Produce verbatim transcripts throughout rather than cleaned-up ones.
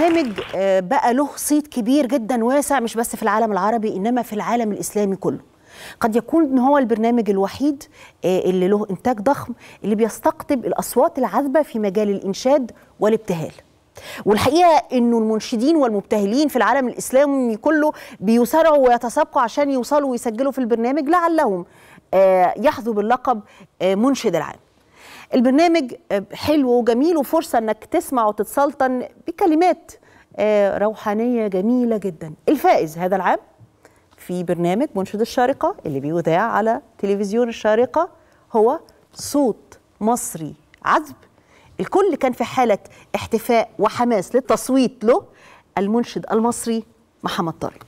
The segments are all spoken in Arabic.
البرنامج بقى له صيت كبير جدا واسع، مش بس في العالم العربي إنما في العالم الإسلامي كله. قد يكون إن هو البرنامج الوحيد اللي له إنتاج ضخم اللي بيستقطب الأصوات العذبة في مجال الإنشاد والابتهال. والحقيقة إنه المنشدين والمبتهلين في العالم الإسلامي كله بيسارعوا ويتسابقوا عشان يوصلوا ويسجلوا في البرنامج لعلهم يحظوا باللقب منشد العام. البرنامج حلو وجميل وفرصة انك تسمع وتتسلطن بكلمات روحانية جميلة جدا. الفائز هذا العام في برنامج منشد الشارقة اللي بيذاع على تلفزيون الشارقة هو صوت مصري عذب. الكل كان في حالة احتفاء وحماس للتصويت له، المنشد المصري محمد طارق.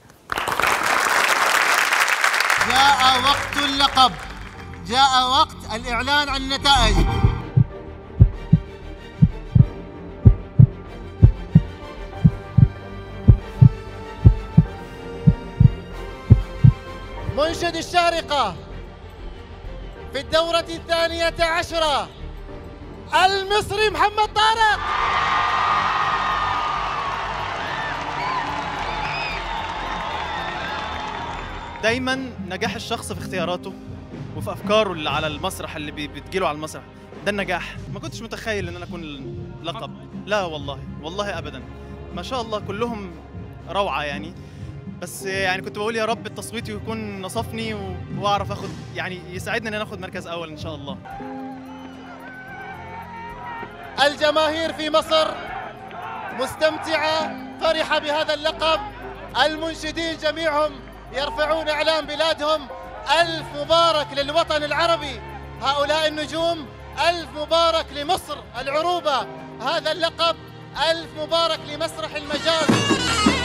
جاء وقت اللقب، جاء وقت الإعلان عن النتائج. منشد الشارقة في الدورة الثانية عشرة المصري محمد طارق. دايما نجاح الشخص في اختياراته وفي افكاره اللي على المسرح اللي بتجيله على المسرح ده النجاح. ما كنتش متخيل ان انا اكون اللقب، لا والله والله ابدا. ما شاء الله كلهم روعه يعني، بس يعني كنت بقول يا رب التصويت يكون نصفني واعرف اخد، يعني يساعدني ان انا اخد مركز اول ان شاء الله. الجماهير في مصر مستمتعه فرحه بهذا اللقب. المنشدين جميعهم يرفعون اعلام بلادهم. ألف مبارك للوطن العربي هؤلاء النجوم، ألف مبارك لمصر العروبة هذا اللقب، ألف مبارك لمسرح المجاز.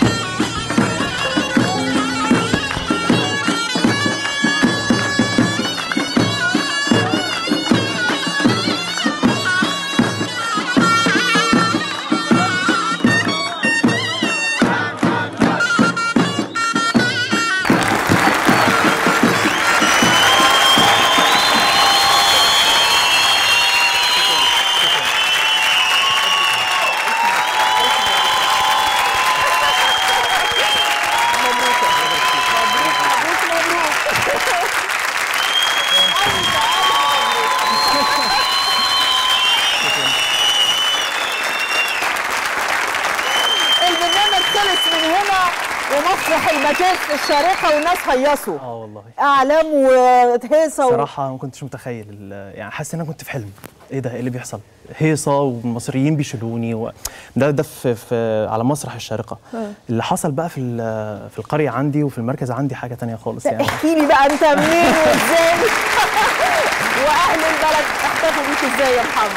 ومسرح المجاز في الشارقة والناس هيصوا. اه والله اعلام وهيصه. صراحه ما كنتش متخيل، يعني حاسس ان انا كنت في حلم. ايه ده؟ ايه اللي بيحصل؟ هيصه والمصريين بيشيلوني و... ده ده في, في على مسرح الشارقة. اللي حصل بقى في في القريه عندي وفي المركز عندي حاجه ثانيه خالص. يعني احكي لي بقى انت منين وازاي واهل البلد احتفلوا بيك ازاي يا محمد؟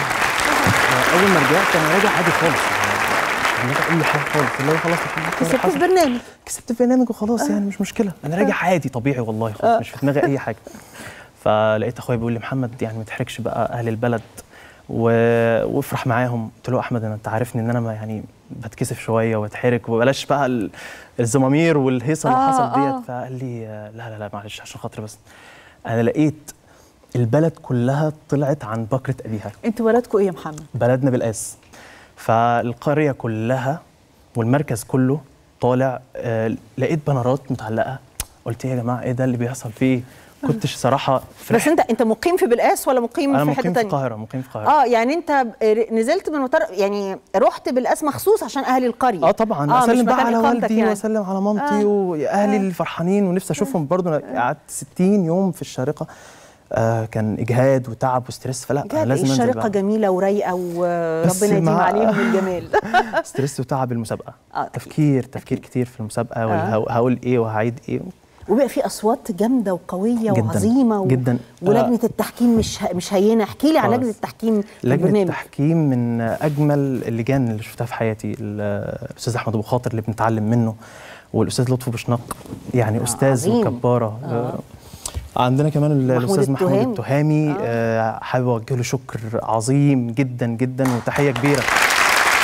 اول ما رجعت انا راجع عادي خالص، يعني اي حاجه خالص، اللي هو خلاص كسبت في برنامج كسبت في برنامج وخلاص. آه. يعني مش مشكله، انا راجع عادي طبيعي والله خالص. آه. مش في دماغي اي حاجه. فلقيت اخويا بيقول لي محمد يعني ما تحرجش بقى اهل البلد و... وافرح معاهم. قلت له احمد انا انت عارفني ان انا ما يعني بتكسف شويه واتحرج وبلاش بقى ال... الزمامير والهيصه اللي آه حصل ديت. آه. فقال لي لا لا لا معلش عشان خاطري بس. انا لقيت البلد كلها طلعت عن بكره ابيها. انتوا بلدكم ايه يا محمد؟ بلدنا بالقاس. فالقريه كلها والمركز كله طالع. آه لقيت بنرات متعلقه. قلت يا جماعه ايه ده اللي بيحصل فيه؟ كنتش صراحه فرحت. بس انت انت مقيم في بالقاس ولا مقيم أنا في حته ثانيه؟ مقيم في القاهره. مقيم في القاهره. اه يعني انت نزلت من مطار، يعني رحت بالقاس مخصوص عشان اهل القريه. اه طبعا. آه اسلم بقى على والدي يعني. واسلم على مامتي آه. واهلي آه. الفرحانين ونفسي اشوفهم. آه. برضه قعدت ستين يوم في الشارقه. آه كان اجهاد وتعب وستريس، فلا انا لازم انزل. الشارقه جميله ورايقه وربنا يديم عليهم الجمال. ستريس وتعب المسابقه. آه. تفكير تفكير أكيد. كتير في المسابقه. آه. وهقول ايه وهعيد ايه. وبقى في اصوات جامده وقويه جداً وعظيمه و... جدا. ولجنه آه. التحكيم مش ه... مش هينه. احكي لي عن لجنه التحكيم في البرنامج. لجنه التحكيم من اجمل اللجان اللي شفتها في حياتي. الاستاذ احمد ابو خاطر اللي بنتعلم منه، والاستاذ لطفي بوشناق يعني آه. استاذ وكباره. آه. عندنا كمان الاستاذ محمود التهامي. آه. آه حابب اوجه له شكر عظيم جدا جدا وتحيه كبيره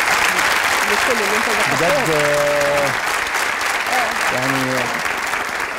لكل اللي انت بجد. آه يعني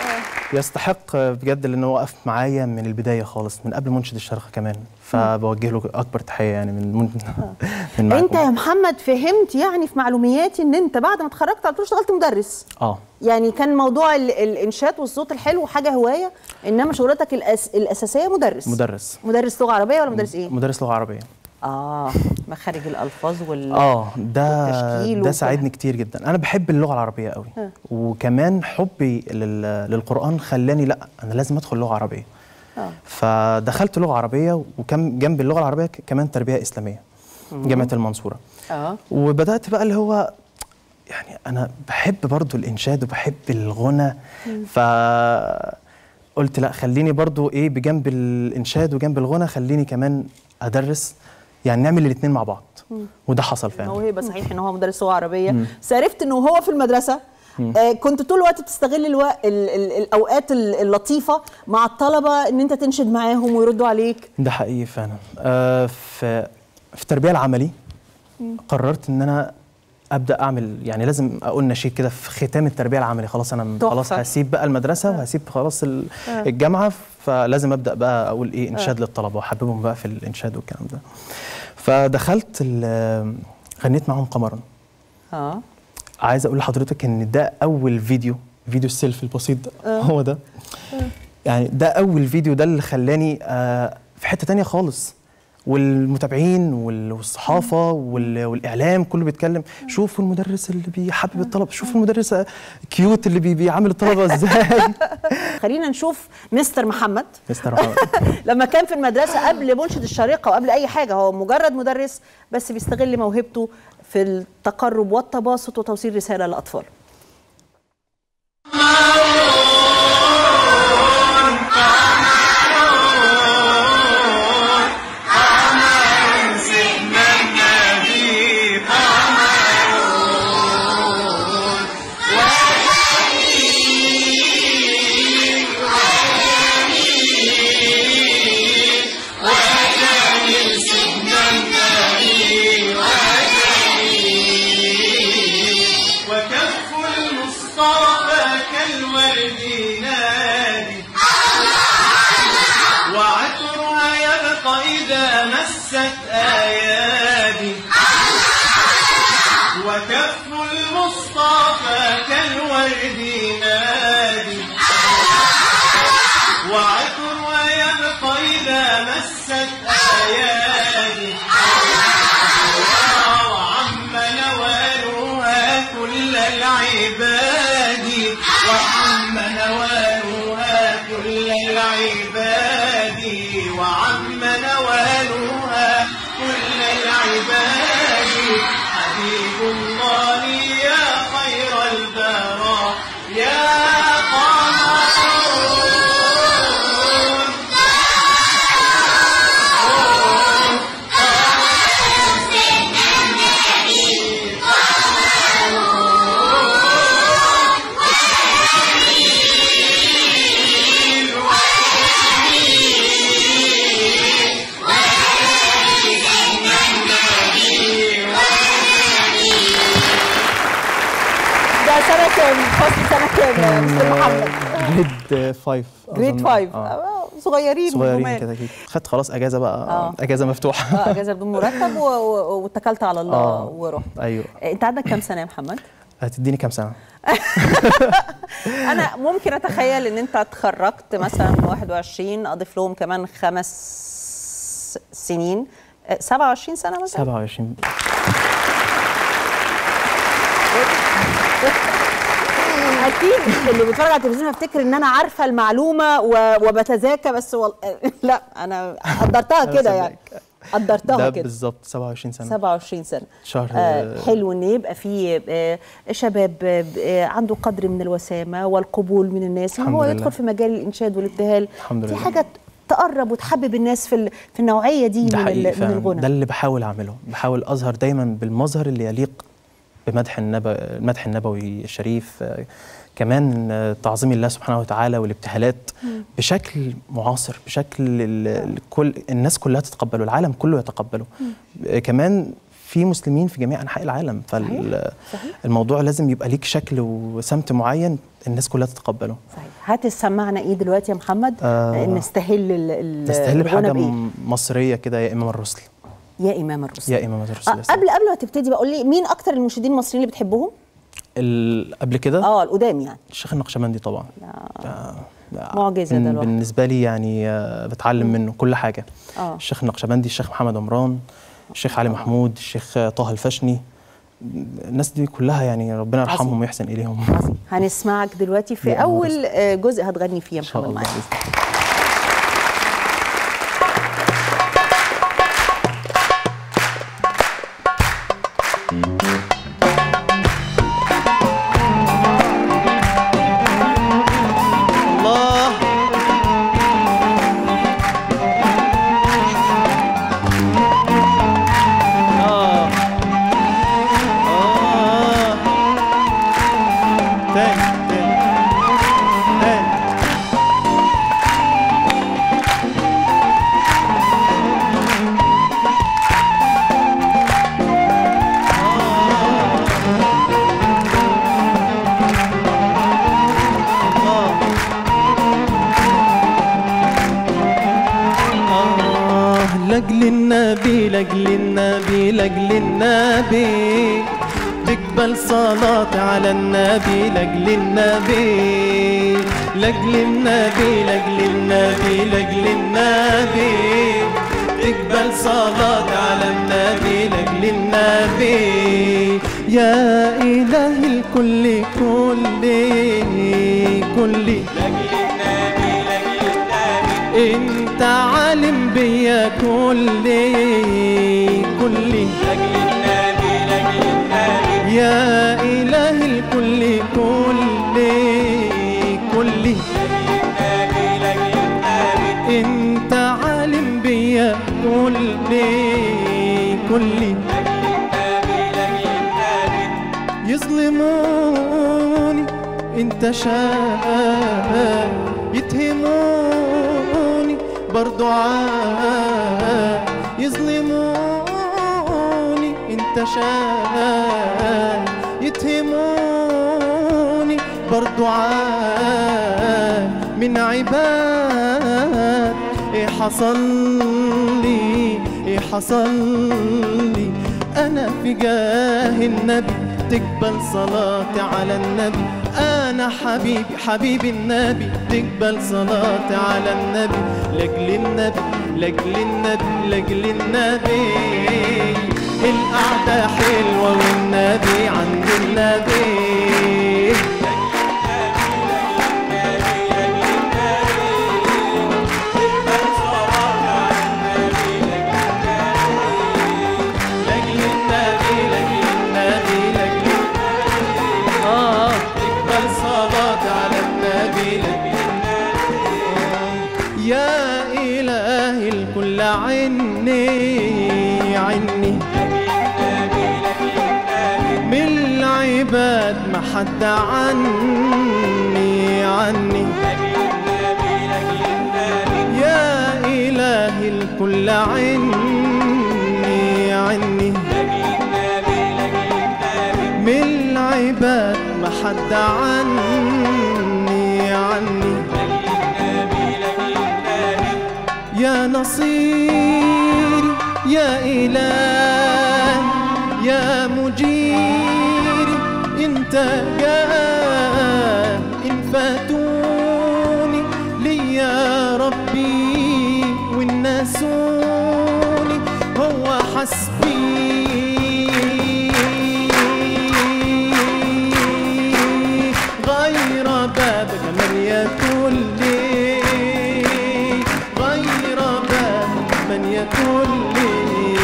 يستحق بجد لأنه وقف معايا من البداية خالص، من قبل منشد الشرخة كمان، فبوجه له أكبر تحية يعني من من, من معكم. أنت يا محمد فهمت يعني في معلومياتي إن أنت بعد ما اتخرجت على طول اشتغلت مدرس. اه يعني كان موضوع الإنشاد والصوت الحلو حاجة هواية، إنما شغلتك الأس... الأساسية مدرس. مدرس مدرس لغة عربية ولا مدرس إيه؟ مدرس لغة عربية. اه مخارج الالفاظ وال اه ده والتشكيل ده ساعدني كتير جدا. انا بحب اللغه العربيه قوي، ها. وكمان حبي لل... للقران خلاني لا انا لازم ادخل لغه عربيه. آه. فدخلت لغه عربيه، وكم جنب اللغه العربيه كمان تربيه اسلاميه جامعه المنصوره. اه وبدات بقى اللي هو يعني انا بحب برضو الانشاد وبحب الغنى، ف قلت لا خليني برضو ايه بجنب الانشاد وجنب الغنى خليني كمان ادرس، يعني نعمل الاثنين مع بعض. مم. وده حصل فعلا. موهبه صحيح ان هو مدرس لغه عربيه. مم. بس عرفت انه هو في المدرسه آه كنت طول الوقت بتستغل الو... ال... ال... الاوقات اللطيفه مع الطلبه ان انت تنشد معاهم ويردوا عليك. ده حقيقي فعلا. آه في في التربيه العملي مم. قررت ان انا ابدا اعمل، يعني لازم اقول نشيد كده في ختام التربيه العملي. خلاص انا تحفة. خلاص هسيب بقى المدرسه آه. وهسيب خلاص آه. الجامعه، فلازم ابدا بقى اقول ايه انشاد آه. للطلبه واحببهم بقى في الانشاد والكلام ده. فدخلت غنيت معاهم قمرا. اه عايز اقول لحضرتك ان ده اول فيديو فيديو السيلفي البسيط ده آه. هو ده آه. يعني ده اول فيديو، ده اللي خلاني آه في حته تانية خالص، والمتابعين والصحافه والاعلام كله بيتكلم شوفوا المدرس اللي بيحبب الطلبه، شوفوا المدرس كيوت اللي بيعامل الطلبه ازاي. خلينا نشوف مستر محمد. مستر محمد لما كان في المدرسه قبل منشد الشريقه وقبل اي حاجه هو مجرد مدرس بس بيستغل موهبته في التقرب والتباسط وتوصيل رساله للاطفال. وكف المصطفى كالورد نادي وعطرها يبقى إذا مست أيادي وعم نوالها كل العباد وعم نوالها كل العباد وعم نوالها كل العباد حبيب الله يا خير البراء يا سنة كام؟ فصل سنة كام يا مستر محمد؟ جريد فايف. جريد فايف آه. صغيرين صغيرين كده كده. خدت خلاص اجازة بقى آه. اجازة مفتوحة. اه اجازة بدون مرتب واتكلت على الله آه. ورحت. ايوه. انت عندك كام سنة يا محمد؟ هتديني كام سنة؟ انا ممكن اتخيل ان انت اتخرجت مثلا واحد وعشرين، اضيف لهم كمان خمس سنين، سبعة وعشرين سنة مثلا؟ سبعة وعشرين. اكيد اللي بيتفرج على التلفزيون هيفتكر ان انا عارفه المعلومه وبتذاكى، بس وال... لا انا قدرتها كده يعني قدرتها كده بالظبط. سبعة وعشرين سنة. سبعة وعشرين سنة شهر آه حلو ان يبقى في آه شباب آه عنده قدر من الوسامه والقبول من الناس ان هو يدخل في مجال الانشاد والابتهال. الحمد لله. دي حاجه تقرب وتحبب الناس في في النوعيه دي من من الغنى. ده اللي بحاول اعمله، بحاول اظهر دايما بالمظهر اللي يليق بمدح النبوي المدح النبوي الشريف، كمان تعظيم الله سبحانه وتعالى والابتهالات مم. بشكل معاصر، بشكل الكل الناس كلها تتقبله، العالم كله يتقبله. مم. كمان في مسلمين في جميع انحاء العالم، فالموضوع لازم يبقى ليك شكل وسمت معين الناس كلها تتقبله. صحيح. هات سمعنا ايه دلوقتي يا محمد؟ آه نستهل ال نستهل بحاجه مصريه كده، يا امام الرسل. يا امام الرسل. يا امام الرسل. آه قبل قبل ما تبتدي بقول لي مين اكتر المنشدين المصريين اللي بتحبهم؟ قبل كده؟ اه القدام يعني. الشيخ النقشبندي طبعا. آه. معجزه ده الواحد. بالنسبه لي يعني بتعلم م. منه كل حاجه. آه. الشيخ النقشبندي، الشيخ محمد عمران، الشيخ علي محمود، الشيخ طه الفشني، الناس دي كلها يعني ربنا يرحمهم ويحسن اليهم. عظيم. هنسمعك دلوقتي في اول جزء هتغني فيه يا محمد معانا. لأجل النبي لأجل النبي لأجل النبي تقبل صلاتي على النبي لأجل النبي لأجل النبي لأجل النبي لأجل النبي تقبل صلاتي على النبي لأجل النبي يا إله الكل كلي كلي لأجل النبي لأجل النبي انت عالم بيا كلي كلي لأجل النبي لأجل النبي يا إله الكل كلي كلي لأجل النبي لأجل النبي انت عالم بيا كلي كلي لأجل النبي لأجل النبي يظلموني انت شاء يتهموني برضو عاد يظلموني انت شاء يتهموني برضو عاد من عباد ايه حصل لي ايه حصل لي انا في جاه النبي تقبل صلاتي على النبي أنا حبيبي حبيبي النبي تقبل صلاتي على النبي لأجل النبي لأجل النبي لأجل النبي القعدة حلوة والنبي عند النبي يا إله الكل عني عني من العباد ما حد عني عني يا إله الكل عني عني من العباد ما حد عني عني يا نصيري يا إلهي يا مجيري انت جاه ان فاتوني لي يا ربي والناسوني هو حسبي غير بابك من يكلي كلي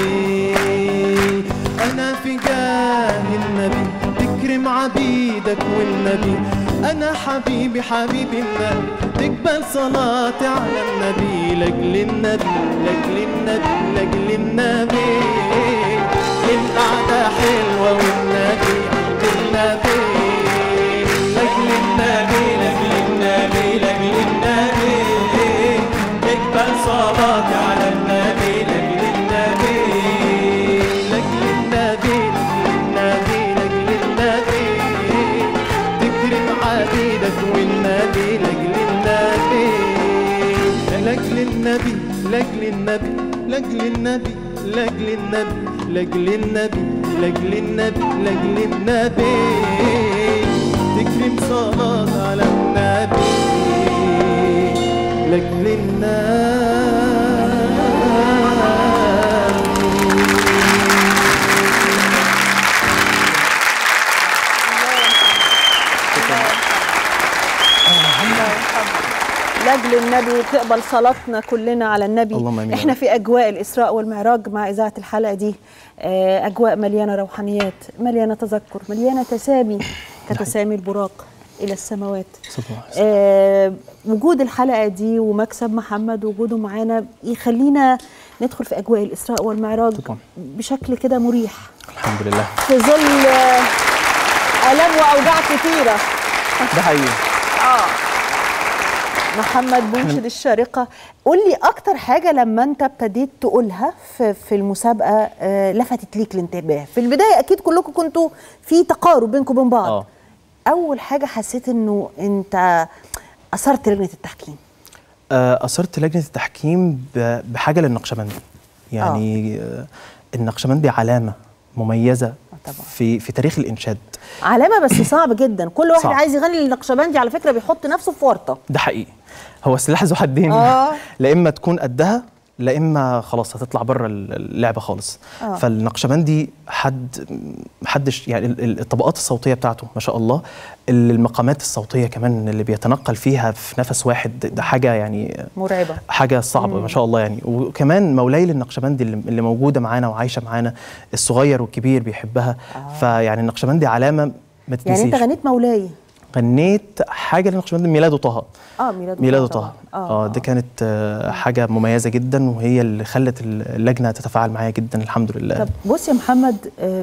أنا في جاه النبي تكرم عبيدك والنبي أنا حبيبي حبيبي النبي تقبل صلاتي على النبي لأجل النبي لأجل النبي لأجل النبي القعدة حلوة والنبي عند النبي لأجل النبي لأجل النبي لأجل النبي تقبل صلاتي على النبي لأجل النبي لأجل النبي النبي لاجل النبي لاجل النبي لاجل النبي لاجل النبي لاجل النبي لاجل النبي لاجل النبي لاجل النبي تكرم صلاة على النبي لاجل النبي. لاجل النبي تقبل صلاتنا كلنا على النبي. اللهم آمين. احنا في اجواء الاسراء والمعراج مع اذاعه الحلقه دي، اجواء مليانه روحانيات، مليانه تذكر، مليانه تسامي كتسامي البراق الى السماوات. آه وجود الحلقه دي ومكسب محمد وجوده معانا يخلينا ندخل في اجواء الاسراء والمعراج طبعا بشكل كده مريح الحمد لله في ظل الام واوجاع كثيره. ده حقيقي. اه محمد منشد الشارقة، قول لي أكتر حاجة لما أنت ابتديت تقولها في, في المسابقة آه لفتت ليك الانتباه. في البداية أكيد كلكم كنتوا في تقارب بينكم وبين بعض. أوه. أول حاجة حسيت إنه أنت أثرت لجنة التحكيم. آه أثرت لجنة التحكيم بحاجة للنقشبندي، يعني آه النقشبندي علامة مميزة طبعا. في في تاريخ الإنشاد، علامة بس صعب جدا. كل واحد صعب. عايز يغني للنقشبندي على فكرة بيحط نفسه في ورطة. ده حقيقي، هو سلاح ذو حدين. آه. لا إما تكون قدها لا إما خلاص هتطلع بره اللعبة خالص. آه. فالنقشبندي حد محدش يعني الطبقات الصوتية بتاعته ما شاء الله، المقامات الصوتية كمان اللي بيتنقل فيها في نفس واحد، ده حاجة يعني مرعبة، حاجة صعبة ما شاء الله يعني. وكمان مولاي للنقشبندي اللي موجودة معانا وعايشة معانا، الصغير والكبير بيحبها. آه. فيعني النقشبندي علامة ما تتنسيش. يعني أنت غنيت مولاي؟ غنيت حاجه للنقشبندي، ميلاده طه. اه ميلاده ميلاده طه. اه, آه دي كانت آه حاجه مميزه جدا، وهي اللي خلت اللجنه تتفاعل معايا جدا الحمد لله. طب بص يا محمد، آه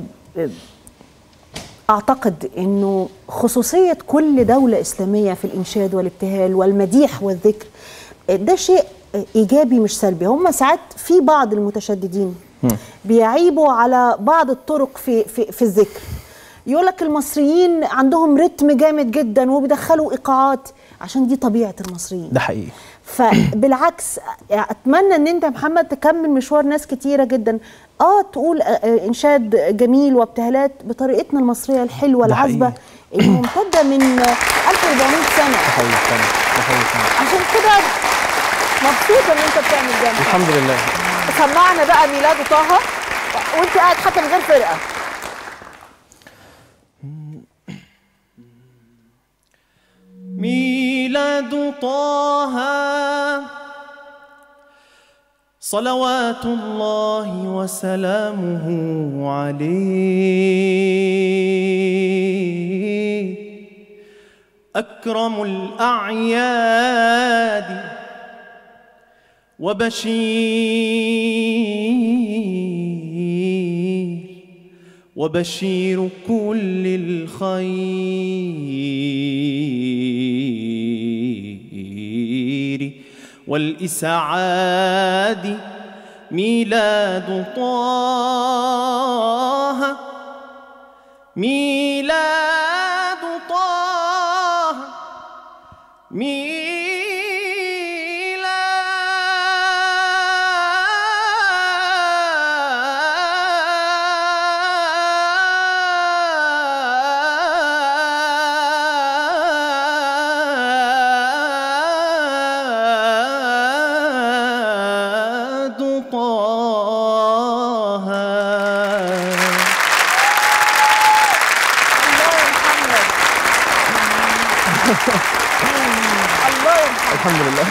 اعتقد انه خصوصيه كل دوله اسلاميه في الانشاد والابتهال والمديح والذكر ده شيء ايجابي مش سلبي. هم ساعات في بعض المتشددين م. بيعيبوا على بعض الطرق في في في الذكر، يقول لك المصريين عندهم رتم جامد جدا وبيدخلوا ايقاعات عشان دي طبيعه المصريين. ده حقيقي. فبالعكس اتمنى ان انت يا محمد تكمل مشوار ناس كتيره جدا، اه تقول انشاد جميل وابتهالات بطريقتنا المصريه الحلوه العذبه الممتده من ألف وأربعمائة سنه. ده حقيقي فعلا، ده حقيقي فعلا. عشان كده مبسوطه ان انت بتعمل ده. الحمد لله. سمعنا بقى ميلاد طه وانت قاعد حتى من غير فرقه. ميلاد طه صلوات الله وسلامه عليه، أكرم الأعياد وبشير وبشير كل الخير والإسعاد. ميلاد طه ميلاد طه ميلاد الحمد لله.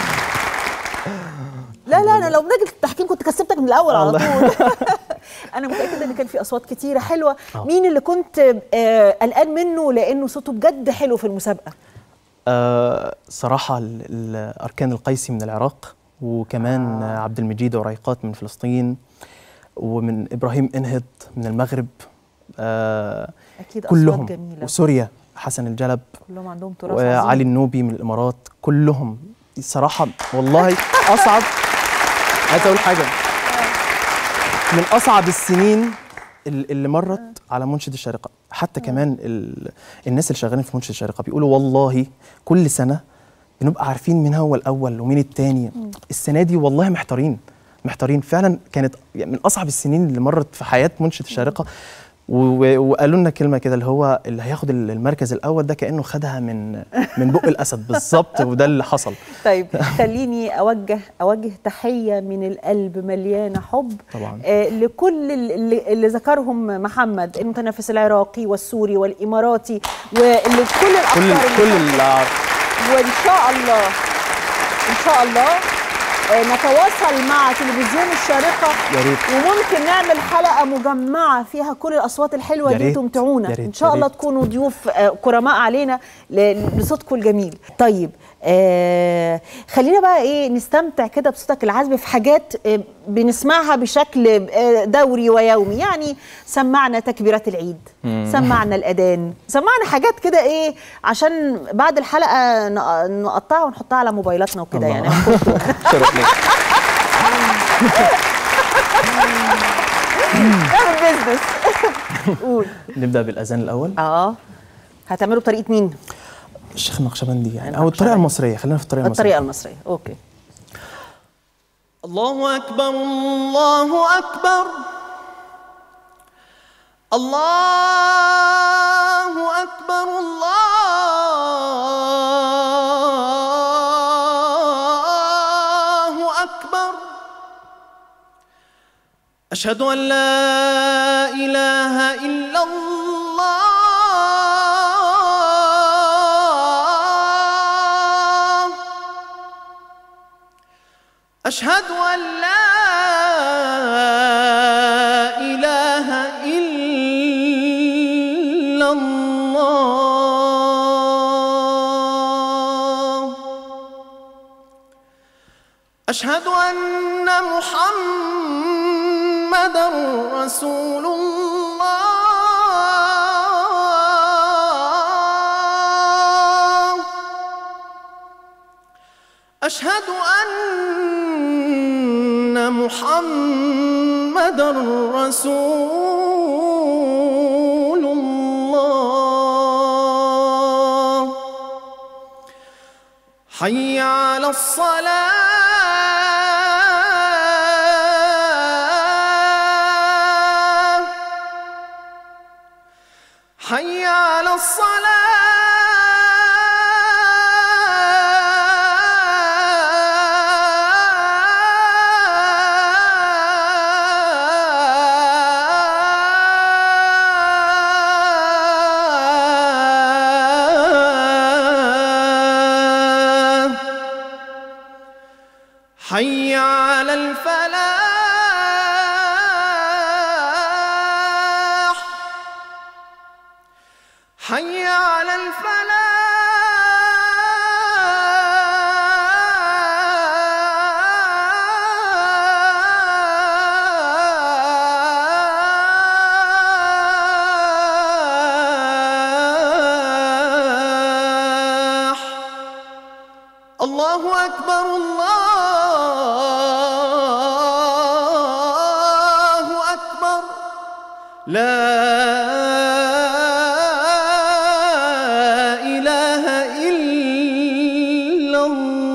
لا لا انا لو بنجي التحكيم كنت كسبتك من الاول على طول. انا متاكده ان كان في اصوات كتيره حلوه. أوه. مين اللي كنت قلقان منه لانه صوته بجد حلو في المسابقه؟ أه صراحه الاركان القيسي من العراق، وكمان آه. عبد المجيد وريقات من فلسطين، ومن ابراهيم انهض من المغرب. أه اكيد كلهم اصوات جميله. وسوريا حسن الجلب كلهم عندهم تراث وعلي النوبي من الامارات، كلهم الصراحه والله اصعب. عايز اقول حاجه، من اصعب السنين اللي مرت على منشد الشارقه. حتى كمان الناس اللي شغالين في منشد الشارقه بيقولوا والله كل سنه بنبقى عارفين مين هو الاول ومين التاني. السنه دي والله محتارين محتارين فعلا، كانت من اصعب السنين اللي مرت في حياه منشد الشارقه. وقالوا لنا كلمه كده، اللي هو اللي هياخد المركز الاول ده كانه خدها من من بق الاسد بالظبط، وده اللي حصل. طيب خليني اوجه اوجه تحيه من القلب مليانه حب طبعا آه لكل اللي, اللي ذكرهم محمد، المتنافس العراقي والسوري والاماراتي وكل الافكار كل كل وان شاء الله ان شاء الله نتواصل مع تلفزيون الشارقة يا ريت، وممكن نعمل حلقة مجمعة فيها كل الأصوات الحلوة دي تمتعونا إن شاء الله، تكونوا ضيوف كرماء علينا لصوتكم الجميل. طيب آه خلينا بقى إيه نستمتع كده بصوتك العذب في حاجات آه بنسمعها بشكل آه دوري ويومي. يعني سمعنا تكبيرات العيد، مم. سمعنا الأذان، سمعنا حاجات كده إيه عشان بعد الحلقة نقطعها ونحطها على موبايلاتنا وكده يعني. نعمل بيزنس. قول. نبدأ بالأذان الأول. اه هتعملوا بطريقة مين؟ الشيخ النقشبندي يعني، أو الطريقة المصرية. خلينا في الطريقة المصرية. الطريقة المصرية، أوكي. الله أكبر الله أكبر الله أكبر الله أكبر أشهد أن لا إله إلا الله أشهد أن لا إله إلا الله أشهد أن محمدًا رسول الله أشهد أن محمدًا رسول الله حي على الصلاة حي على الصلاة حي على الفلاح حي على الفلاح الله أكبر الله أكبر لا إله إلا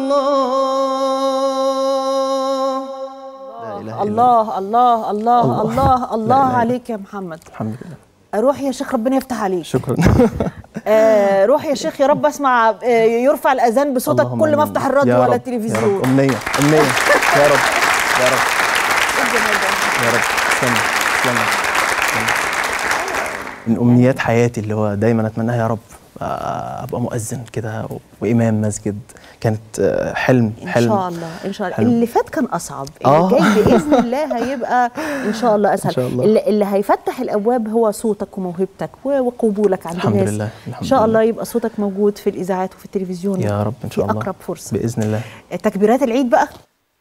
الله الله الله الله الله الله عليك يا محمد. الحمد لله. روح يا شيخ، ربنا يفتح عليك. شكرا. آه روح يا شيخ، يا رب اسمع آه يرفع الاذان بصوتك كل ما افتح الراديو ولا التلفزيون. يا رب، امنيه امنيه. يا رب يا رب يا رب. تسلم تسلم. من امنيات حياتي اللي هو دايما اتمناها يا رب ابقى مؤذن كده وامام مسجد. كانت حلم حلم ان شاء الله ان شاء الله. حلم. اللي فات كان اصعب، اللي آه. جاي باذن الله هيبقى ان شاء الله اسهل. إن شاء الله. اللي, اللي هيفتح الابواب هو صوتك وموهبتك وقبولك عند الحمد الناس. لله. الحمد ان شاء الله لله. يبقى صوتك موجود في الاذاعات وفي التلفزيون يا رب ان شاء الله في اقرب فرصه باذن الله. تكبيرات العيد بقى.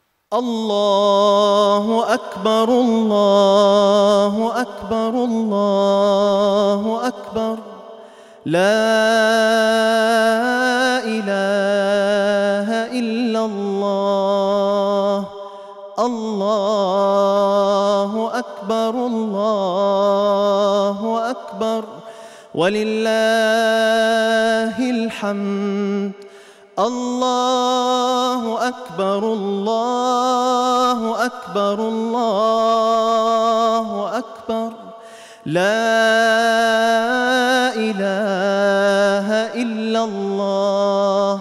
الله أكبر الله أكبر الله أكبر لا إله إلا الله الله أكبر الله أكبر ولله الحمد الله أكبر الله أكبر الله أكبر لا إله إلا الله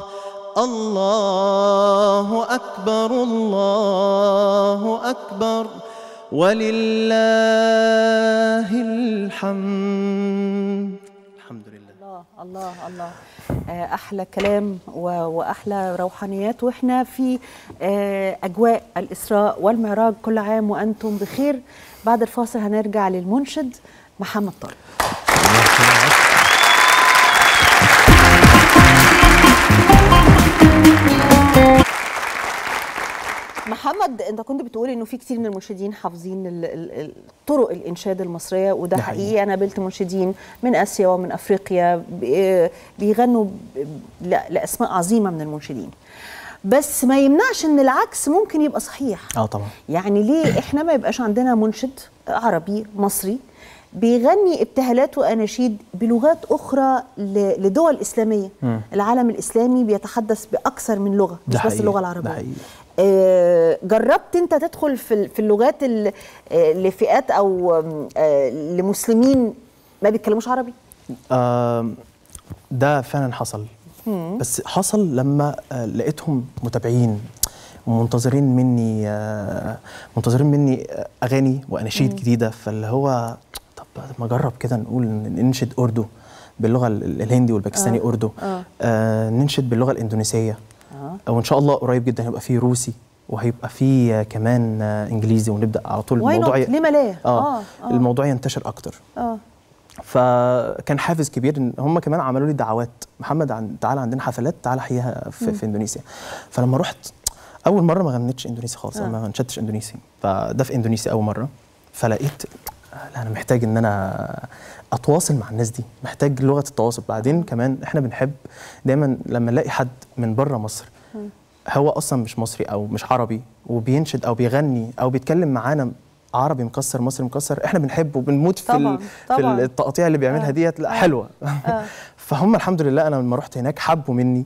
الله أكبر الله أكبر ولله الحمد. الحمد لله. الله الله الله، أحلى كلام وأحلى روحانيات، وإحنا في أجواء الإسراء والمعراج. كل عام وأنتم بخير. بعد الفاصل هنرجع للمنشد محمد طارق. محمد، انت كنت بتقول انه في كتير من المنشدين حافظين طرق الانشاد المصريه، وده حقيقي. انا قابلت منشدين من اسيا ومن افريقيا بيغنوا لاسماء عظيمه من المنشدين، بس ما يمنعش ان العكس ممكن يبقى صحيح. اه طبعا. يعني ليه احنا ما يبقاش عندنا منشد عربي مصري بيغني ابتهالات واناشيد بلغات اخرى لدول اسلاميه؟ م. العالم الاسلامي بيتحدث باكثر من لغه، مش بس اللغه العربيه. آه جربت انت تدخل في في اللغات لفئات او آه لمسلمين ما بيتكلموش عربي؟ آه ده فعلا حصل. م. بس حصل لما آه لقيتهم متابعين ومنتظرين مني آه منتظرين مني اغاني واناشيد جديده، فاللي هو ما اجرب كده نقول ننشد اردو باللغه الهندي والباكستاني. آه. اردو. آه. آه ننشد باللغه الاندونيسيه. آه. وان شاء الله قريب جدا هيبقى فيه روسي، وهيبقى فيه كمان آه انجليزي، ونبدا على طول الموضوع ي... ليه لا؟ آه. آه. آه. الموضوع ينتشر اكتر. اه فكان حافز كبير ان هم كمان عملوا لي دعوات، محمد عن... تعالى عندنا حفلات، تعالى احييها في, في اندونيسيا. فلما رحت اول مره ما غنيتش اندونيسي خالص. آه. ما نشدتش اندونيسي، فده في اندونيسيا اول مره. فلقيت لا انا محتاج ان انا اتواصل مع الناس دي، محتاج لغه التواصل. بعدين كمان احنا بنحب دايما لما نلاقي حد من بره مصر هو اصلا مش مصري او مش عربي وبينشد او بيغني او بيتكلم معانا عربي مكسر مصري مكسر، احنا بنحبه وبنموت في طبعًا طبعًا في التقاطيع اللي بيعملها. آه. ديت لا حلوه. آه. فهم الحمد لله انا لما رحت هناك حبوا مني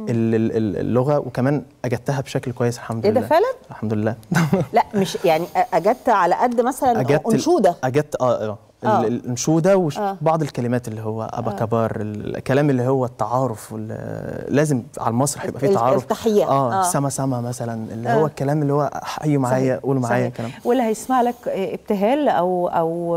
اللغه، وكمان اجدتها بشكل كويس الحمد لله. ايه ده فعلا؟ الحمد لله. لا مش يعني اجدت على قد مثلا انشوده. اجدت اه اه آه. الانشوده وبعض آه. الكلمات اللي هو ابا آه. كبار، الكلام اللي هو التعارف، لازم على المسرح يبقى فيه تعارف. التحيه اه, آه. سما سما مثلا اللي آه. هو الكلام اللي هو حيوا معايا، قولوا معايا كلام. واللي هيسمع لك ابتهال او او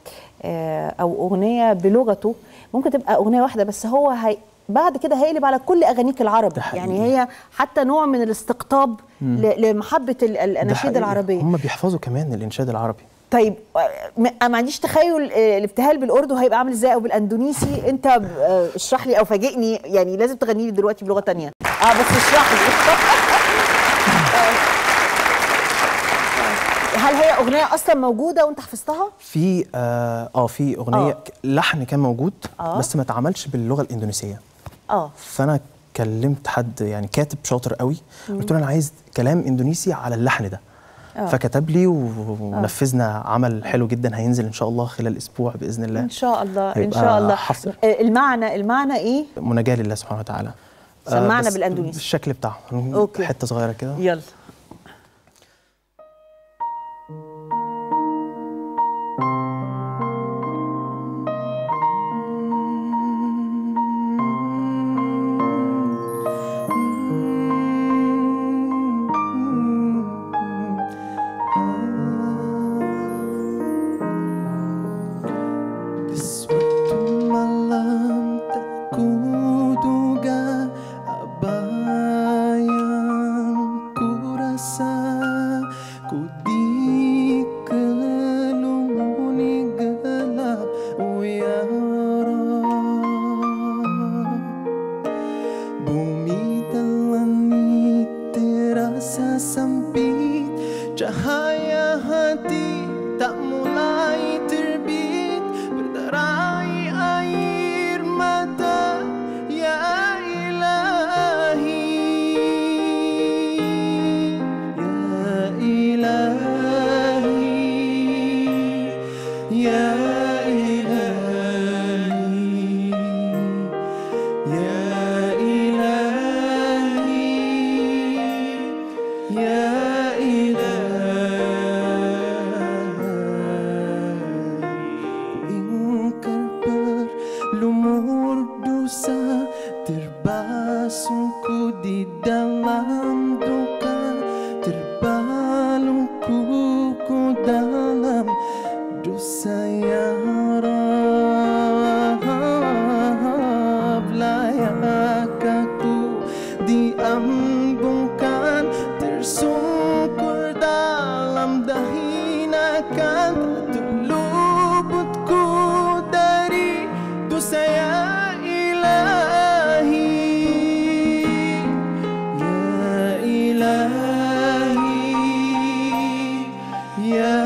او اغنيه بلغته ممكن تبقى اغنيه واحده، بس هو هي بعد كده هيقلب على كل اغانيك العربي. يعني هي حتى نوع من الاستقطاب لمحبه الاناشيد العربيه. هم بيحفظوا كمان الانشاد العربي. طيب ما عنديش تخيل الابتهال بالاردو هيبقى عامل ازاي او بالاندونيسي. انت اشرح لي او فاجئني، يعني لازم تغني لي دلوقتي بلغه ثانيه. اه بس اشرح لي. هل هي اغنيه اصلا موجوده وانت حفظتها؟ في اه, آه في اغنيه آه. لحن كان موجود آه. بس ما اتعملش باللغه الاندونيسيه. اه فانا كلمت حد يعني كاتب شاطر قوي، قلت له انا عايز كلام اندونيسي على اللحن ده. أوه. فكتب لي ونفذنا عمل حلو جدا هينزل ان شاء الله خلال اسبوع باذن الله. ان شاء الله ان شاء الله. حصر. المعنى المعنى ايه؟ مناجاه لله سبحانه وتعالى. سمعنا آه بالاندونيسي بالشكل بتاعه. اوكي حته صغيره كده. يلا. Ku dosa, terbasuhku di dalam duka, terbaluku dalam dosa ya Rab. Layak aku diambungkan, tersungkur dalam dahinakan, tak luputku dari dosa ya Ilahi. Ya Ilahi, ya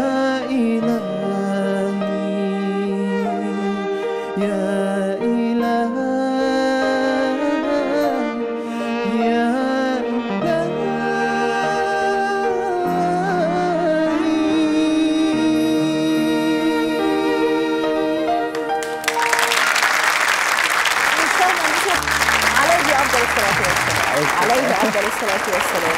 Ilahi, ya Ilahi. عليه أفضل الصلاة والسلام.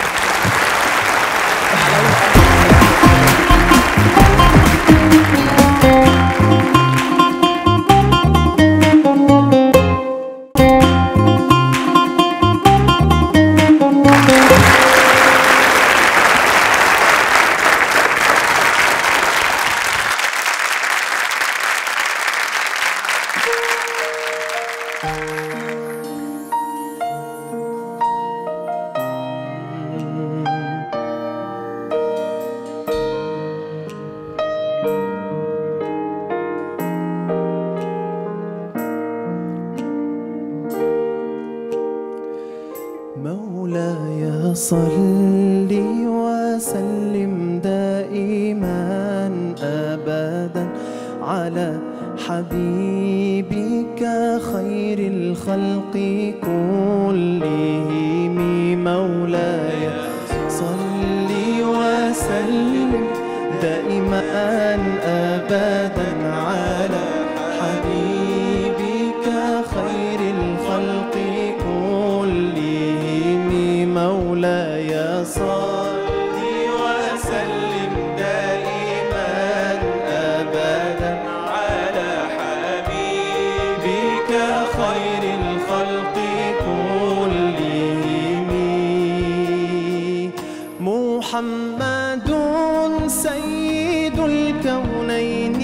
مولاي صل وسلم دائما أبدا على حبيبك خير الخلق كلهم. مولاي صل وسلم دائما أبدا على حبيبك خير الخلق كلهم. مولاي صل وسلم دائما أبدا على حبيبك خير الخلق كلهم. محمد سيد الكونين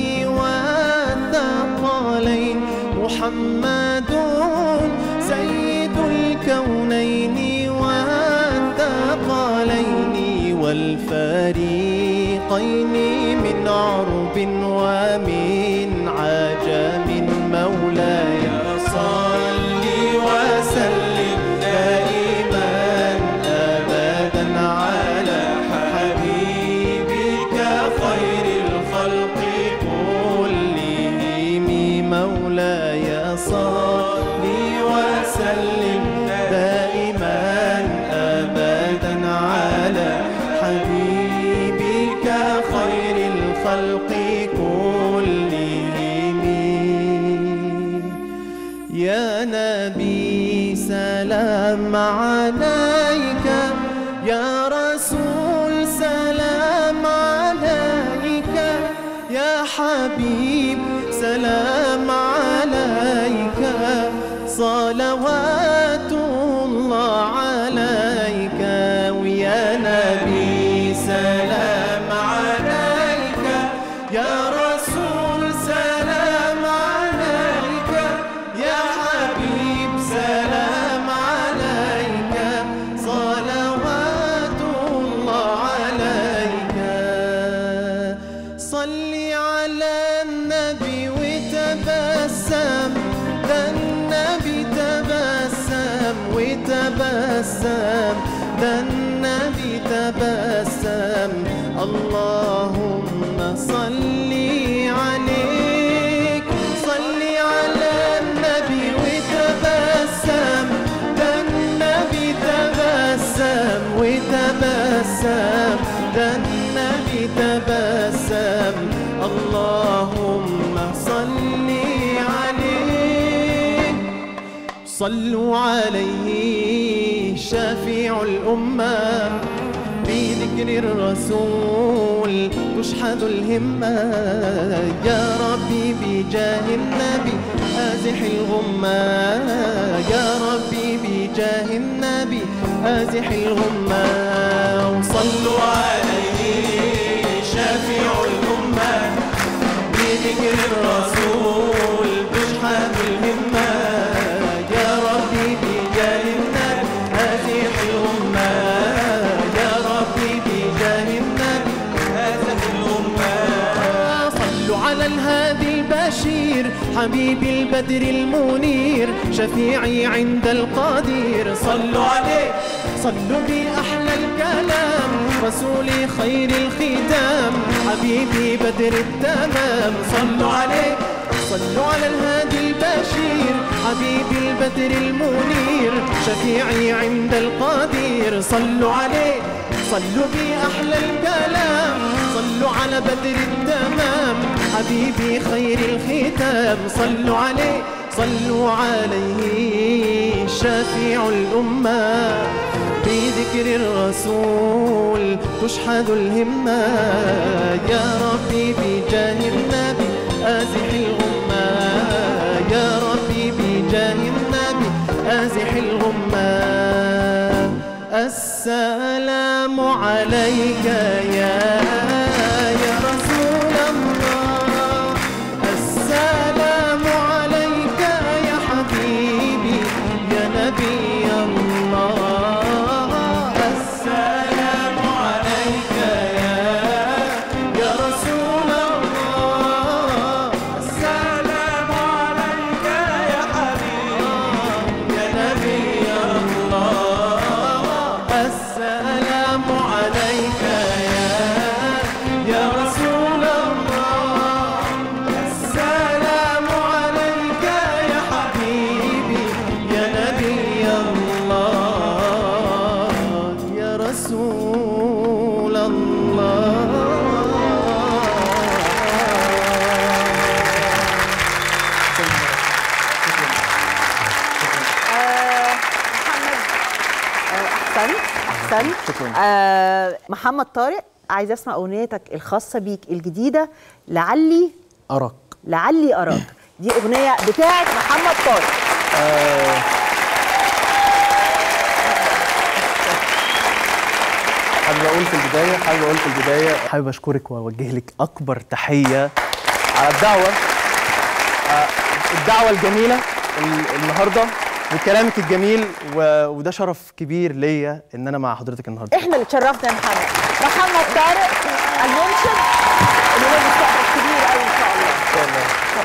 والثقلين، محمد سيد الكونين والثقلين والفريقين من عرب ومن عجم. مولاي صل وسلم دائما أبدا على حبيبك خير الخلق كلهم. مولاي صل وسلم دائما أبدا على حبيبك خير الخلق كلهم. يا نبي سلام عليك، يا رسول سلام عليك، يا حبيب سلام عليك، صلوات الله عليك. ويا نبي سلام عليك، يا رسول سلام عليك، يا حبيب سلام عليك، صلوات الله عليك. صل على النبي وتبسم، ده النبي تبسم وتبسم، ده النبي تبسم. اللهم صل عليك، صل على النبي وتبسم، ده النبي تبسم وتبسم، ده النبي تبسم. اللهم صل عليه. صلوا عليه شفيع الأمة، بذكر الرسول تشحذ الهمة. يا ربي بجاه النبي أزح الغمة، آزح الغمة. وصلوا عليه شافع الأمة بذكر الرسول تشحذ الهمة. يا ربي بجاه النبي آزح الغمة. يا ربي بجاه النبي آزح الغمة. صلوا على الهادي البشير حبيبي البدر المنير شفيعي عند القدير. صلوا عليه صلوا بأحلى الكلام رسولي خير الختام حبيبي بدر التمام. صلوا عليه صلوا على الهادي البشير حبيبي البدر المنير شفيعي عند القدير. صلوا عليه صلوا بأحلى الكلام صلوا على بدر التمام حبيبي خير الختام. صلوا عليه صلوا عليه شفيع الأمة بذكر الرسول تشحذ الهمة. يا ربي بجاه النبي آزح الغمة. يا ربي بجاه النبي آزح الغمة. السلام عليك يا يا رسول الله. السلام عليك يا حبيبي يا نبي الله. السلام عليك يا يا رسول الله. السلام عليك يا حبيبي يا نبي الله. السلام عليك يا يا رسول الله. السلام عليك يا حبيبي يا نبي الله يا رسول الله. احسنت احسنت. شكراً. آه محمد طارق، عايز اسمع اغنيتك الخاصه بيك الجديده لعلي أراك. لعلي اراك. دي اغنيه بتاعت محمد طارق. آه حابب اقول في البدايه حابب اقول في البدايه حابب اشكرك واوجه لك اكبر تحيه على الدعوه آه الدعوه الجميله ال- النهارده وكلامك الجميل و- وده شرف كبير ليا ان انا مع حضرتك النهارده. احنا اللي اتشرفنا يا محمد. محمد طارق المنشد اللي له مستقبل كبير قوي ان شاء الله. ان شاء الله.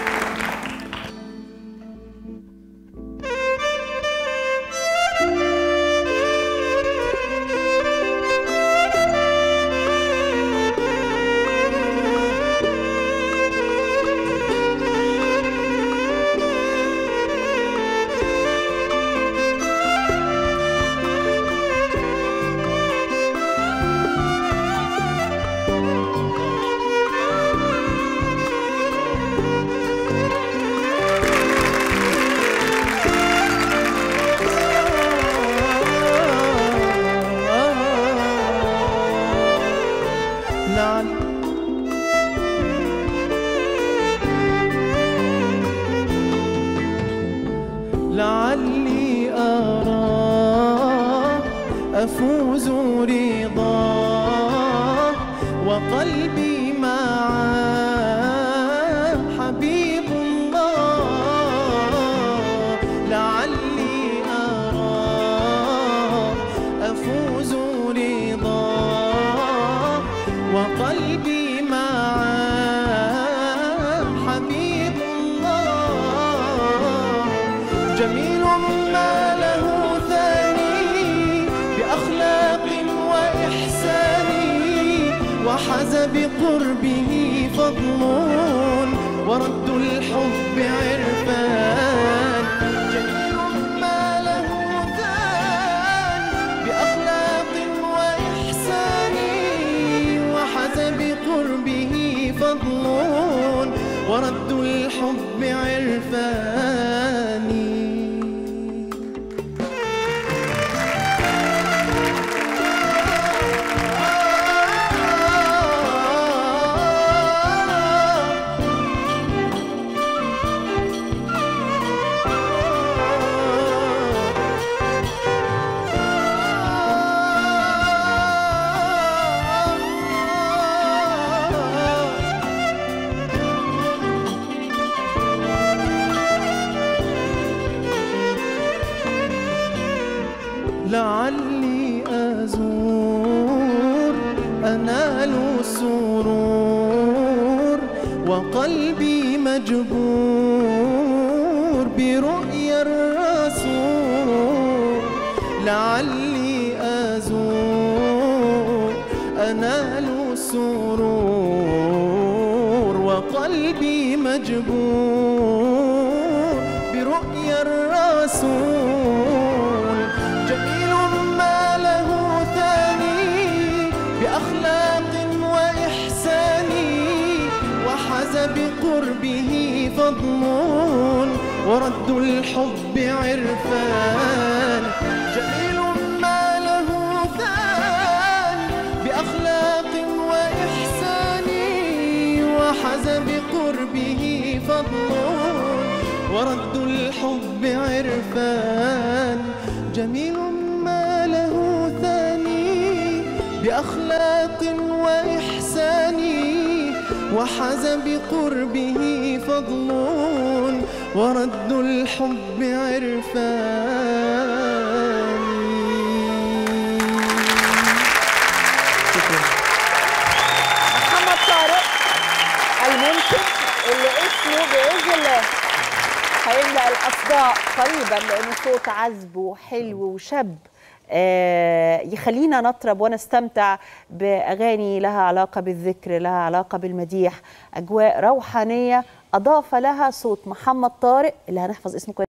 لعلي أراه أفوز رضاه وقلبي معاه حبيب الله. لعلي أراه أفوز رضاه وقلبي معاه حبيب الله. جميل ما له ثاني بأخلاق وإحسان وحز بقربه فضل ورد الحب عرفان. جميل ما له ثاني بأخلاق وإحسان وحز بقربه فضل ورد الحب عرفان. لعلي أزور أنال السرور وقلبي مجبور برؤيا الرسول. لعلي أزور أنال السرور وقلبي مجبور برؤيا الرسول. جميل ما له ثاني بأخلاق وإحسان وحز بقربه فضل ورد الحب عرفان. جميل ما له ثاني بأخلاق وإحسان وحز بقربه فضل ورد الحب عرفان. جميل ما له ثاني بأخلاق وإحسان وحز بقربه فضل ورد الحب عرفان. محمد طارق المنشد اللي اسمه بإذن الله هيملأ الأصداء قريبا لأنه صوت عذب وحلو وشاب آه يخلينا نطرب ونستمتع بأغاني لها علاقة بالذكر، لها علاقة بالمديح، أجواء روحانية أضاف لها صوت محمد طارق اللي هنحفظ اسمه كويس